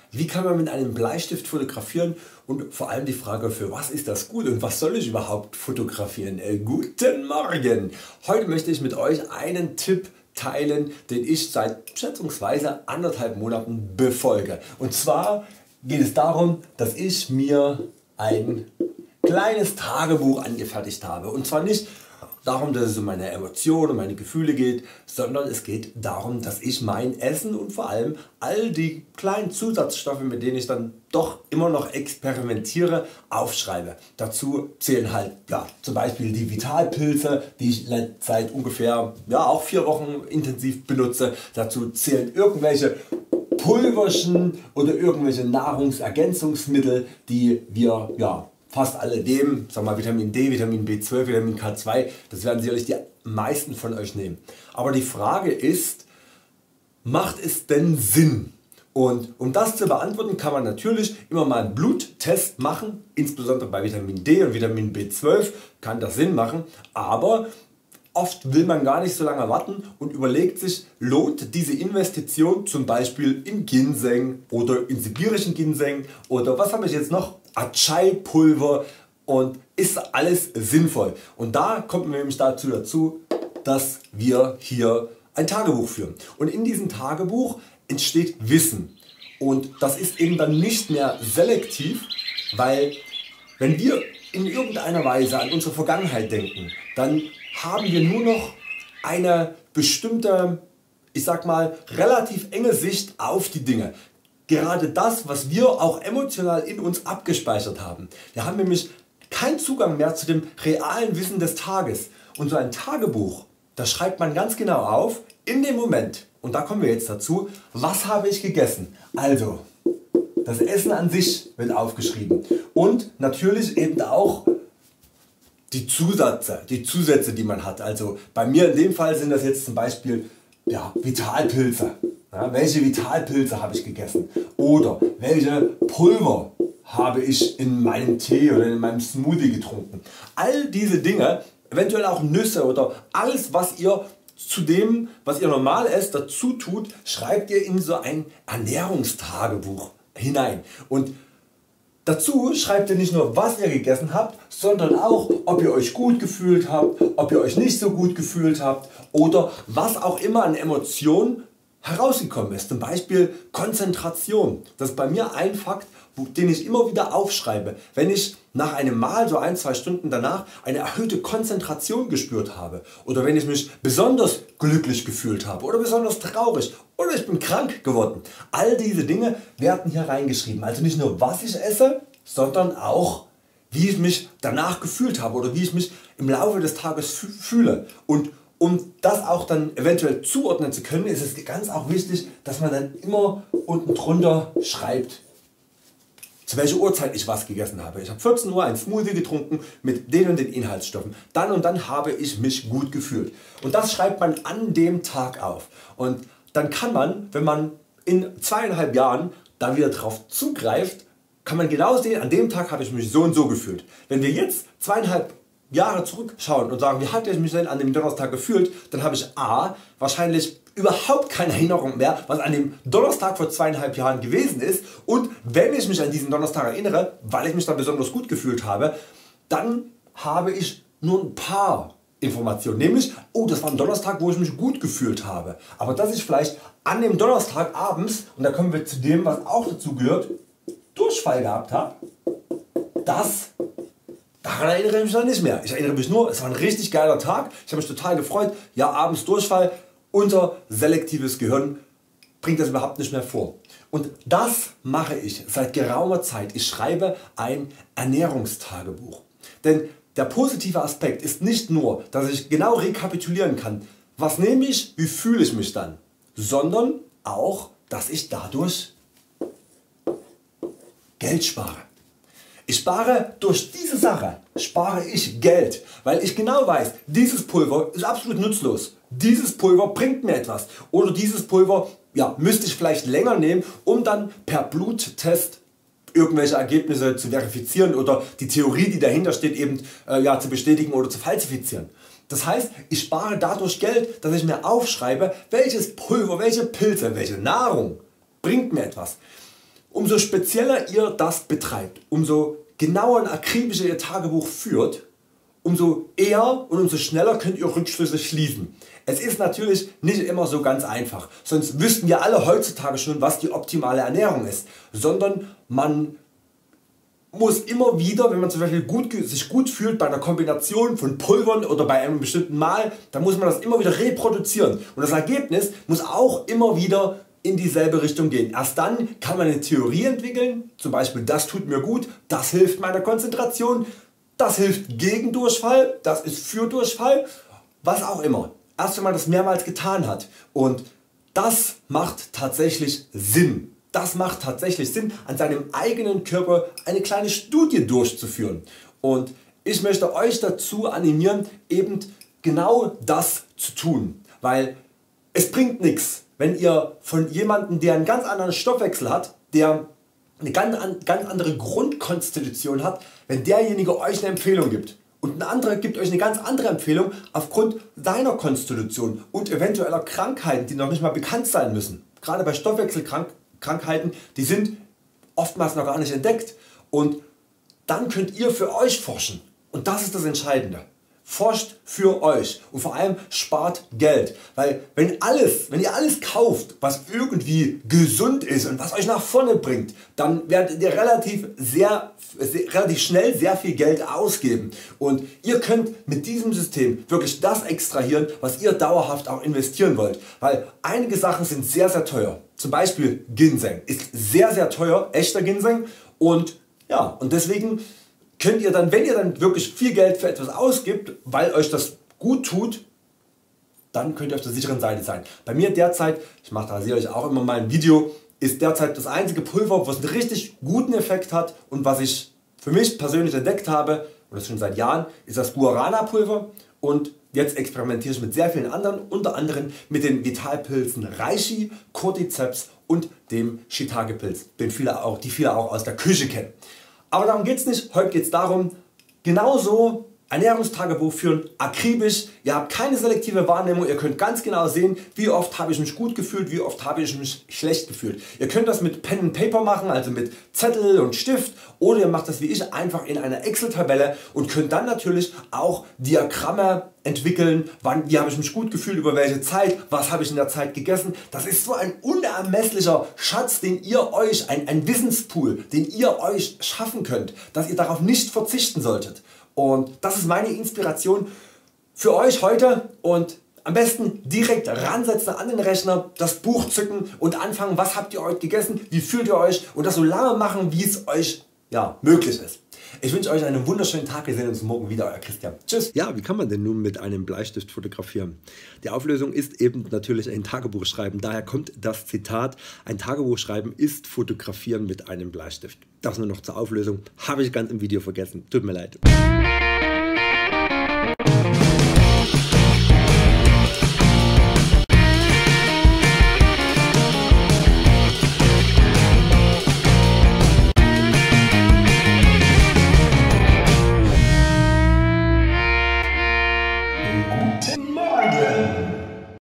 Wie kann man mit einem Bleistift fotografieren und vor allem die Frage, für was ist das gut und was soll ich überhaupt fotografieren? Guten Morgen! Heute möchte ich mit Euch einen Tipp teilen, den ich seit schätzungsweise 1,5 Monaten befolge. Und zwar geht es darum, dass ich mir ein kleines Tagebuch angefertigt habe. Und zwar nicht darum, dass es um meine Emotionen und meine Gefühle geht, sondern es geht darum, dass ich mein Essen und vor allem all die kleinen Zusatzstoffe, mit denen ich dann doch immer noch experimentiere, aufschreibe. Dazu zählen halt zum Beispiel die Vitalpilze, die ich seit ungefähr auch 4 Wochen intensiv benutze. Dazu zählen irgendwelche Pulverchen oder irgendwelche Nahrungsergänzungsmittel, die wir fast alle nehmen, sagen wir Vitamin D, Vitamin B12, Vitamin K2, das werden sicherlich die meisten von Euch nehmen. Aber die Frage ist, macht es denn Sinn? Und um das zu beantworten, kann man natürlich immer mal einen Bluttest machen, insbesondere bei Vitamin D und Vitamin B12 kann das Sinn machen, aber oft will man gar nicht so lange warten und überlegt sich, lohnt diese Investition zum Beispiel in Ginseng oder in sibirischen Ginseng oder was habe ich jetzt noch, Achai Pulver, und ist alles sinnvoll. Und da kommt man nämlich dazu, dass wir hier ein Tagebuch führen. Und in diesem Tagebuch entsteht Wissen. Und das ist eben dann nicht mehr selektiv, weil wenn wir in irgendeiner Weise an unsere Vergangenheit denken, dann haben wir nur noch eine bestimmte, ich sag mal, relativ enge Sicht auf die Dinge. Gerade das, was wir auch emotional in uns abgespeichert haben. Wir haben nämlich keinen Zugang mehr zu dem realen Wissen des Tages. Und so ein Tagebuch, das schreibt man ganz genau auf in dem Moment. Und da kommen wir jetzt dazu, was habe ich gegessen. Also das Essen an sich wird aufgeschrieben und natürlich eben auch die Zusätze die man hat. Also bei mir in dem Fall sind das jetzt zum Beispiel Vitalpilze. Welche Vitalpilze habe ich gegessen oder welche Pulver habe ich in meinem Tee oder in meinem Smoothie getrunken. All diese Dinge, eventuell auch Nüsse oder alles was ihr zu dem was ihr normal esst dazu tut, schreibt ihr in so ein Ernährungstagebuch hinein. Und dazu schreibt ihr nicht nur was ihr gegessen habt, sondern auch ob ihr Euch gut gefühlt habt, ob ihr Euch nicht so gut gefühlt habt oder was auch immer an Emotionen herausgekommen ist. Zum Beispiel Konzentration. Das ist bei mir ein Fakt, den ich immer wieder aufschreibe. Wenn ich nach einem Mahl so 1-2 Stunden danach eine erhöhte Konzentration gespürt habe oder wenn ich mich besonders glücklich gefühlt habe oder besonders traurig oder ich bin krank geworden. All diese Dinge werden hier reingeschrieben. Also nicht nur was ich esse, sondern auch wie ich mich danach gefühlt habe oder wie ich mich im Laufe des Tages fühle. Und um das auch dann eventuell zuordnen zu können, ist es ganz auch wichtig, dass man dann immer unten drunter schreibt, zu welcher Uhrzeit ich was gegessen habe. Ich habe 14 Uhr einen Smoothie getrunken mit den und den Inhaltsstoffen. Dann und dann habe ich mich gut gefühlt. Und das schreibt man an dem Tag auf. Und dann kann man, wenn man in 2,5 Jahren dann wieder darauf zugreift, kann man genau sehen, an dem Tag habe ich mich so und so gefühlt. Wenn wir jetzt 2,5 Jahre zurückschauen und sagen, wie hatte ich mich denn an dem Donnerstag gefühlt, dann habe ich wahrscheinlich überhaupt keine Erinnerung mehr, was an dem Donnerstag vor 2,5 Jahren gewesen ist, und wenn ich mich an diesen Donnerstag erinnere, weil ich mich dann besonders gut gefühlt habe, dann habe ich nur ein paar Informationen, nämlich das war ein Donnerstag, wo ich mich gut gefühlt habe, aber dass ich vielleicht an dem Donnerstag abends, und da kommen wir zu dem was auch dazu gehört, Durchfall gehabt habe, daran erinnere ich mich dann nicht mehr. Ich erinnere mich nur, es war ein richtig geiler Tag, ich habe mich total gefreut, abends Durchfall, unser selektives Gehirn bringt das überhaupt nicht mehr vor. Und das mache ich seit geraumer Zeit. Ich schreibe ein Ernährungstagebuch. Denn der positive Aspekt ist nicht nur, dass ich genau rekapitulieren kann, was nehme ich, wie fühle ich mich dann, sondern auch, dass ich dadurch Geld spare. Ich spare durch diese Sache Geld, weil ich genau weiß, dieses Pulver ist absolut nutzlos, dieses Pulver bringt mir etwas oder dieses Pulver müsste ich vielleicht länger nehmen, um dann per Bluttest irgendwelche Ergebnisse zu verifizieren oder die Theorie die dahinter steht eben zu bestätigen oder zu falsifizieren. Das heißt, ich spare dadurch Geld, dass ich mir aufschreibe, welches Pulver, welche Pilze, welche Nahrung bringt mir etwas. umso spezieller ihr das betreibt, umso genauer und akribischer ihr Tagebuch führt, umso eher und umso schneller könnt ihr Rückschlüsse schließen. Es ist natürlich nicht immer so ganz einfach, sonst wüssten wir alle heutzutage schon, was die optimale Ernährung ist, sondern man muss immer wieder, wenn man zum Beispiel sich gut fühlt bei einer Kombination von Pulvern oder bei einem bestimmten Mahl, dann muss man das immer wieder reproduzieren und das Ergebnis muss auch immer wieder in dieselbe Richtung gehen. Erst dann kann man eine Theorie entwickeln, zum Beispiel das tut mir gut, das hilft meiner Konzentration, das hilft gegen Durchfall, das ist für Durchfall, was auch immer. Erst wenn man das mehrmals getan hat und das macht tatsächlich Sinn. Das macht tatsächlich Sinn, an seinem eigenen Körper eine kleine Studie durchzuführen. Und ich möchte euch dazu animieren, eben genau das zu tun. Weil es bringt nichts, wenn ihr von jemandem, der einen ganz anderen Stoffwechsel hat, der eine ganz andere Grundkonstitution hat, wenn derjenige euch eine Empfehlung gibt. Und ein anderer gibt euch eine ganz andere Empfehlung aufgrund seiner Konstitution und eventueller Krankheiten, die noch nicht mal bekannt sein müssen. Gerade bei Stoffwechselkrankheiten, die sind oftmals noch gar nicht entdeckt. Und dann könnt ihr für euch forschen. Und das ist das Entscheidende. Forscht für euch und vor allem spart Geld, weil wenn ihr alles kauft, was irgendwie gesund ist und was euch nach vorne bringt, dann werdet ihr relativ schnell sehr viel Geld ausgeben und ihr könnt mit diesem System wirklich das extrahieren, was ihr dauerhaft auch investieren wollt, weil einige Sachen sind sehr teuer, zum Beispiel Ginseng ist sehr teuer, echter Ginseng und deswegen könnt ihr dann, wenn ihr dann wirklich viel Geld für etwas ausgibt, weil euch das gut tut, dann könnt ihr auf der sicheren Seite sein. Bei mir derzeit, ich mache da sicherlich auch immer mal ein Video, ist derzeit das einzige Pulver, was einen richtig guten Effekt hat und was ich für mich persönlich entdeckt habe, und das schon seit Jahren, ist das Guarana Pulver und jetzt experimentiere ich mit sehr vielen anderen, unter anderem mit den Vitalpilzen Reishi, Cordyceps und dem Shiitake Pilz, die viele auch aus der Küche kennen. Aber darum geht es nicht, heute geht es darum, genauso Ernährungstagebuch führen, akribisch, ihr habt keine selektive Wahrnehmung, ihr könnt ganz genau sehen, wie oft habe ich mich gut gefühlt, wie oft habe ich mich schlecht gefühlt. Ihr könnt das mit Pen and Paper machen, also mit Zettel und Stift, oder ihr macht das wie ich einfach in einer Excel Tabelle und könnt dann natürlich auch Diagramme entwickeln, wie habe ich mich gut gefühlt, über welche Zeit, was habe ich in der Zeit gegessen. Das ist so ein unermesslicher Schatz, den ihr euch, ein Wissenspool, den ihr euch schaffen könnt, dass ihr darauf nicht verzichten solltet. Und das ist meine Inspiration für euch heute und am besten direkt ransetzen an den Rechner, das Buch zücken und anfangen, was habt ihr heute gegessen, wie fühlt ihr euch und das so lange machen, wie es euch möglich ist. Ich wünsche euch einen wunderschönen Tag, wir sehen uns morgen wieder, euer Christian. Tschüss. Ja, wie kann man denn nun mit einem Bleistift fotografieren? Die Auflösung ist eben natürlich ein Tagebuch schreiben, daher kommt das Zitat, ein Tagebuch schreiben ist fotografieren mit einem Bleistift. Das nur noch zur Auflösung, habe ich ganz im Video vergessen, tut mir leid.